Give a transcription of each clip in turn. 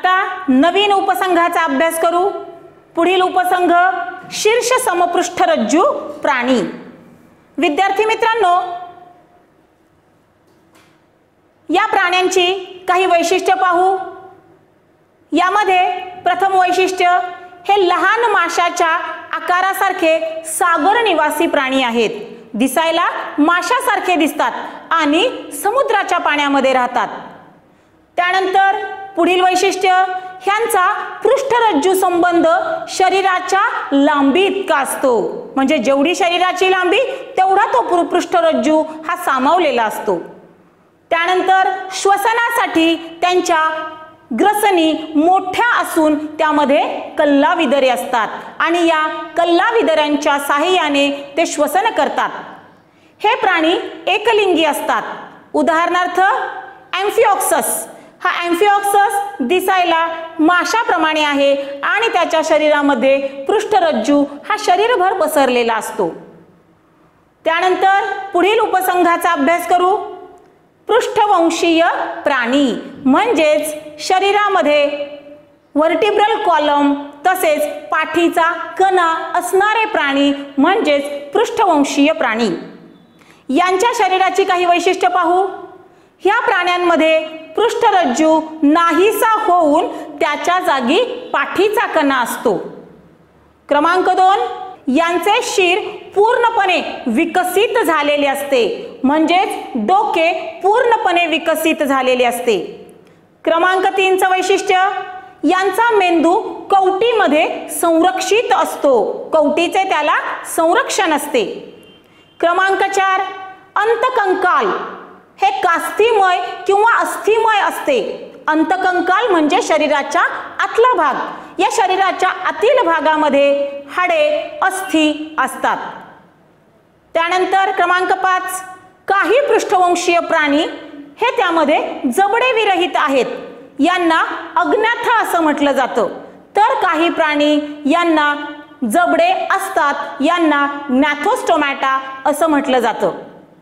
आता नवीन उपसंघाचा अभ्यास करू। पुढील उपसंघ शीर्ष समपृष्ठरज्जू प्राणी। विद्यार्थी मित्रांनो, या प्राण्यांची काही वैशिष्ट्ये पाहू। यामध्ये प्रथम वैशिष्ट्य हे लहान माशाच्या आकारासारखे सागर निवासी प्राणी आहेत। दिसायला माशासारखे दिसतात आणि समुद्राच्या पाण्यामध्ये राहतात। त्यानंतर पुढील वैशिष्ट्य ह्यांचा पृष्ठरज्जू संबंध शरीराच्या लांबी इतका असतो, म्हणजे जेवढी शरीराची लांबी तेवढा तो पृष्ठरज्जू हा सामावलेला असतो। त्यानंतर श्वसनासाठी त्यांच्या ग्रसनी मोठ्या असून त्यामध्ये कल्लाविदरे असतात आणि या कल्लाविदरांच्या साहाय्याने ते श्वसन करतात। हे प्राणी एकलिंगी असतात। उदाहरणार्थ एम्फिओक्सस। हा एम्फिओक्सस दिसायला माशाप्रमाणे आहे आणि त्याच्या शरीरामध्ये पृष्ठरज्जू हा शरीरभर पसरलेला असतो। त्यानंतर पुढील उपसंघाचा अभ्यास करू। पृष्ठवंशीय प्राणी म्हणजेच शरीरामध्ये व्हर्टिब्रल कॉलम तसेच पाठीचा कणा असणारे प्राणी म्हणजेच पृष्ठवंशीय प्राणी। यांच्या शरीराची काही वैशिष्ट्ये पाहू। ह्या प्राण्यांमध्ये पृष्ठरज्जू नाहीसा होऊन त्याच्या जागी पाठीचा कणा असतो। क्रमांक 2, यांचे शीर पूर्णपणे विकसित झालेले असते, म्हणजेच डोके पूर्णपणे विकसित झालेले असते। क्रमांक 3चं वैशिष्ट्य यांचा मेंदू कवटीमध्ये संरक्षित असतो, कवटीचे त्याला संरक्षण असते। क्रमांक 4, अंतकंकाल हे कास्थिमय किंवा अस्थिमय असते। अंतकंकाल म्हणजे शरीराच्या आतला भाग। या शरीराच्या आतील भागामध्ये हाडे अस्थि असतात। त्यानंतर क्रमांक 5, काही पृष्ठवंशीय प्राणी हे त्यामध्ये जबडे विरहित आहेत, यांना अग्नाथा असं म्हटलं जातं। तर काही प्राणी यांना जबडे असतात, यांना gnathostomaटा असं म्हटलं जातं।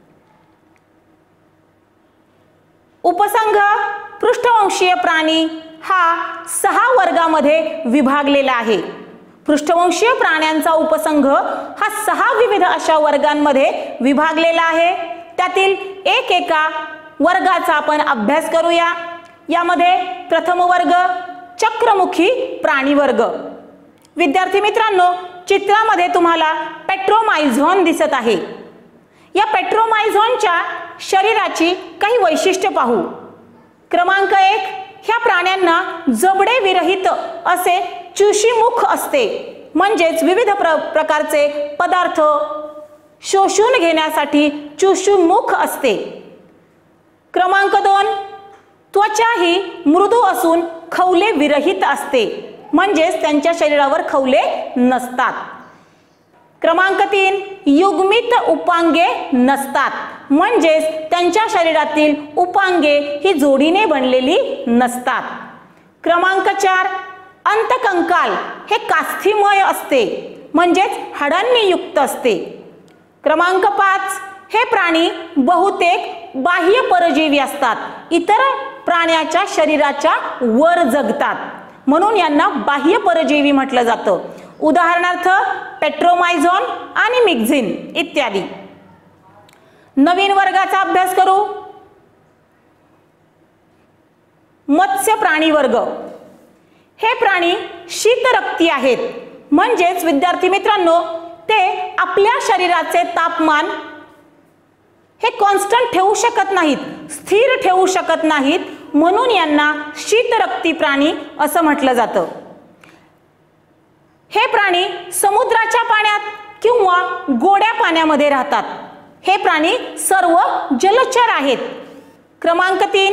उपसंघ पृष्ठवंशीय प्राणी हा 6 वर्गामध्ये विभागलेला आहे। पृष्ठवंशीय प्राण्यांचा उपसंघ हा 6 विविध अशा वर्गांमध्ये विभागलेला आहे। त्यातील एका वर्गाचा आपण अभ्यास करूया। यामध्ये प्रथम वर्ग चक्रमुखी प्राणी वर्ग। विद्यार्थी मित्रांनो, चित्रामध्ये तुम्हाला पेट्रोमायझोन दिसत आहे। या पेट्रोमायझोनच्या शरीराची काही वैशिष्ट्ये पाहू। क्रमांक 1, ह्या प्राण्यांना जबडे विरहित असे चुशीमुख असते, म्हणजेच विविध प्रकारचे पदार्थ शोषून घेण्यासाठी चुशीमुख असते। क्रमांक 2, त्वचा ही मृदू असून खवले विरहित असते, म्हणजेच त्यांच्या शरीरावर खवले नसतात। क्रमांक 3, युग्मित उपांगे नसतात, म्हणजेच त्यांच्या शरीरातील उपांगे ही जोडीने बनलेली नसतात। क्रमांक 4, अंतकंकाल हे कास्थिमय असते, म्हणजेच हाडांनी युक्त असते। क्रमांक 5, हे प्राणी बहुतेक बाह्य परजीवी असतात, इतर प्राण्याच्या शरीराच्या वर जगतात, म्हणून यांना बाह्य परजीवी म्हटलं जातं। उदाहरणार्थ पेट्रोमायझोन आणि मिक्झिन इत्यादी। नवीन वर्गाचा अभ्यास करू। मत्स्य प्राणी वर्ग। हे प्राणी शीतरक्ती आहेत, म्हणजेच विद्यार्थी मित्रांनो ते आपल्या शरीराचे तापमान हे कॉन्स्टंट ठेवू शकत नाहीत, स्थिर ठेवू शकत नाहीत, म्हणून यांना शीतरक्ती प्राणी असं म्हटलं जातं। हे प्राणी समुद्राच्या पाण्यात किंवा गोड्या पाण्यामध्ये राहतात। हे प्राणी सर्व जलचर आहेत। क्रमांक 3,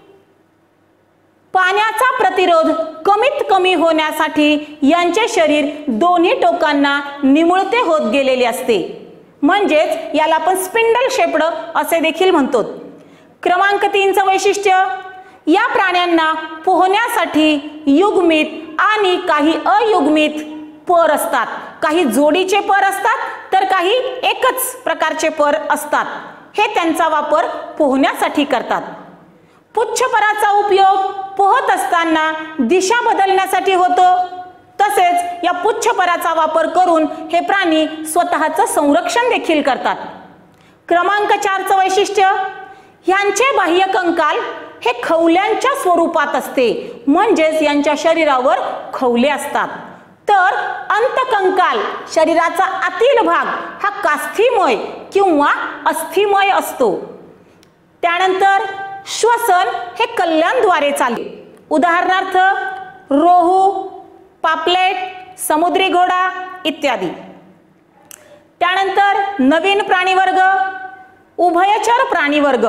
पाण्याचा प्रतिरोध कमीत कमी होण्यासाठी यांचे शरीर दोन्ही टोकांना निमुळते होत गेलेले असते, म्हणजेच याला आपण स्पिंडल शेप्ड असे देखील म्हणतो। क्रमांक 3चं वैशिष्ट्य या प्राण्यांना पोहण्यासाठी युग्मित आणि काही अयुग्मित पर असतात। काही जोडीचे पर असतात तर काही एकच प्रकारचे पर असतात। हे त्यांचा वापर पोहण्यासाठी करतात। पुच्छपराचा उपयोग पोहत असताना दिशा बदलण्यासाठी होतो. तसेच या पुच्छपराचा वापर करून हे प्राणी स्वतःचं संरक्षण देखील करतात. क्रमांक 4चं वैशिष्ट्य, यांचे बाह्य कंकाल हे खवल्यांच्या स्वरूपात असते, म्हणजेच यांच्या शरीरावर खवले असतात. तर अंतकंकाल शरीराचा आतील भाग हा कास्थीमय किंवा अस्थिमय असतो. त्यानंतर श्वसन हे कल्ल्यांद्वारे चालते. उदाहरणार्थ रोहू, पापलेट, समुद्री घोडा इत्यादी. त्यानंतर नवीन प्राणीवर्ग उभयचर प्राणीवर्ग.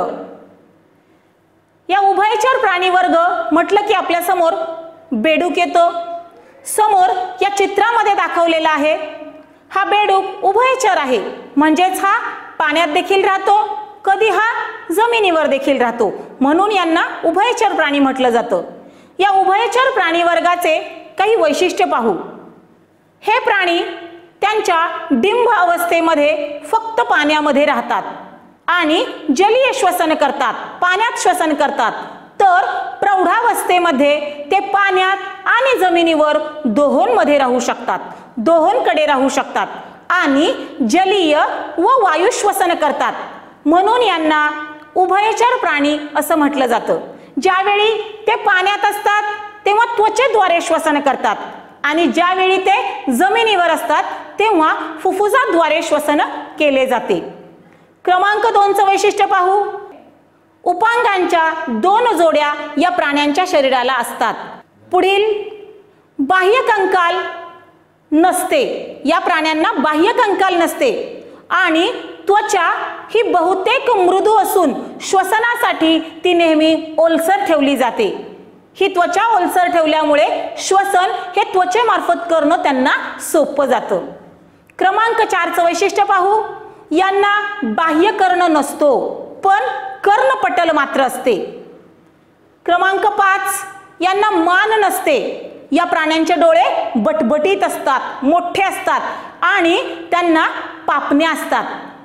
या उभयचर प्राणीवर्ग म्हटलं की आपल्या समोर बेडूक येतो. समोर या चित्रामध्ये दाखवलेला आहे हा बेडूक उभयचर आहे, म्हणजेच हा पाण्यात देखील राहतो, कधी हा जमिनीवर देखील राहतो, म्हणून यांना उभयचर प्राणी म्हटलं जातं. या उभयचर प्राणी वर्गाचे काही वैशिष्ट्य पाहू. हे प्राणी त्यांच्या डिंभ अवस्थेमध्ये फक्त पाण्यामध्ये राहतात आणि जलीय श्वसन करतात, पाण्यात श्वसन करतात. तर प्रौढावस्थेमध्ये ते पाण्यात आणि जमिनीवर दोहोंमध्ये राहू शकतात, दोहोंकडे राहू शकतात आणि जलीय व वायू श्वसन करतात, म्हणून यांना उभयचर प्राणी असं म्हटलं जातं. ज्यावेळी ते पाण्यात असतात तेव्हा त्वचेद्वारे श्वसन करतात आणि ज्यावेळी ते जमिनीवर असतात तेव्हा फुफ्फुसाद्वारे श्वसन केले जाते. क्रमांक 2चं वैशिष्ट्य पाहू. उपांगांच्या 2 जोड्या या प्राण्यांच्या शरीराला असतात. पुढील बाह्य कंकाल नसते, या प्राण्यांना बाह्य कंकाल नसते आणि त्वचा ही बहुतेक मृदू असून श्वसनासाठी ती नेहमी ओलसर ठेवली जाते. ही त्वचा ओलसर ठेवल्यामुळे श्वसन हे त्वचेमार्फत करणं त्यांना सोपं जातं. क्रमांक 4चं वैशिष्ट्य पाहू. यांना बाह्य कर्ण नसतो, पण कर्णपटल मात्र असते. क्रमांक 5, यांना मान नसते. या प्राण्यांचे डोळे बटबटीत असतात, मोठे असतात आणि त्यांना पापण्या असतात.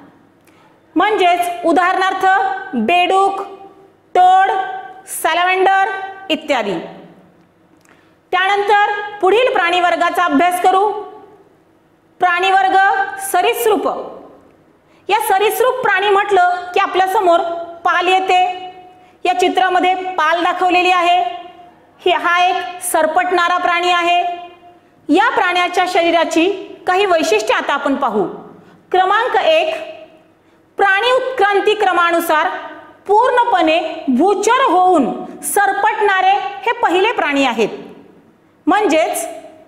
म्हणजेच उदाहरणार्थ बेडूक, टोड, सॅलमेंडर इत्यादी. त्यानंतर पुढील प्राणीवर्गाचा अभ्यास करू. प्राणीवर्ग सरीसृप. या सरीसृप प्राणी म्हटलं की आपल्या समोर पाल येते. या चित्रामध्ये पाल दाखवलेली आहे. हा एक सरपटणारा प्राणी आहे. या प्राण्याच्या शरीराची काही वैशिष्ट्ये आता आपण पाहू. क्रमांक 1, प्राणी उत्क्रांती क्रमानुसार पूर्णपणे भूचर होऊन सरपटणारे हे पहिले प्राणी आहेत. म्हणजेच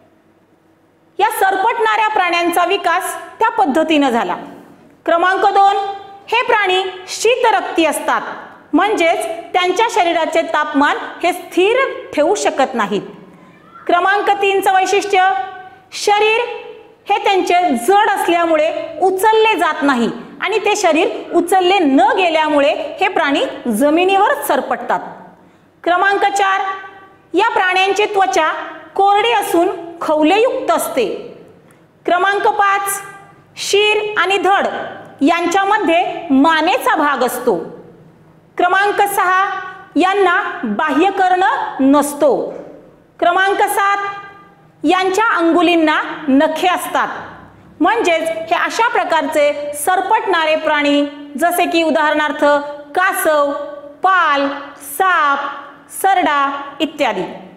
या सरपटणाऱ्या प्राण्यांचा विकास त्या पद्धतीने झाला. क्रमांक 2, हे प्राणी शीतरक्ती असतात, म्हणजेच त्यांच्या शरीराचे तापमान हे स्थिर ठेवू शकत नाहीत. क्रमांक 3चं वैशिष्ट्य, शरीर हे त्यांचे जड असल्यामुळे उचलले जात नाही आणि ते शरीर उचलले न गेल्यामुळे हे प्राणी जमिनीवर सरपटतात. क्रमांक 4, या प्राण्यांची त्वचा कोरडी असून खवलेयुक्त असते. क्रमांक 5, शीर आणि धड यांच्यामध्ये मानेचा भाग असतो. क्रमांक 6, यांना बाह्य कर्ण नसतो. क्रमांक 7, यांच्या अंगुलींना नखे असतात. म्हणजेच हे अशा प्रकारचे सरपटणारे प्राणी जसे की उदाहरणार्थ कासव, पाल, साप, सरडा इत्यादी.